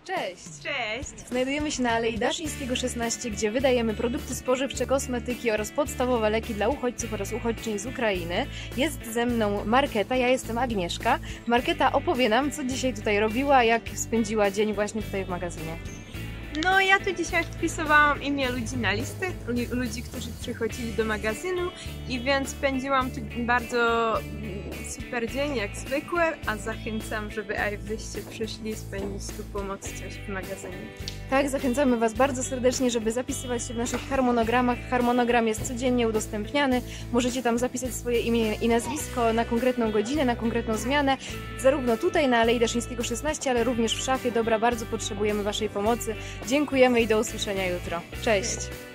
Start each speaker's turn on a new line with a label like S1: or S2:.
S1: Cześć!
S2: Cześć!
S1: Znajdujemy się na Alei Daszyńskiego 16, gdzie wydajemy produkty spożywcze, kosmetyki oraz podstawowe leki dla uchodźców oraz uchodźczyń z Ukrainy. Jest ze mną Marketa, ja jestem Agnieszka. Marketa opowie nam, co dzisiaj tutaj robiła, jak spędziła dzień właśnie tutaj w magazynie.
S2: No ja tu dzisiaj wpisywałam imię ludzi na listę, ludzi, którzy przychodzili do magazynu i więc spędziłam tu bardzo super dzień jak zwykle, a zachęcam, żeby byście przyszli spędzić tu pomoc coś w magazynie.
S1: Tak, zachęcamy Was bardzo serdecznie, żeby zapisywać się w naszych harmonogramach. Harmonogram jest codziennie udostępniany. Możecie tam zapisać swoje imię i nazwisko na konkretną godzinę, na konkretną zmianę. Zarówno tutaj na Alei Daszyńskiego 16, ale również w szafie Dobra. Bardzo potrzebujemy Waszej pomocy. Dziękujemy i do usłyszenia jutro. Cześć!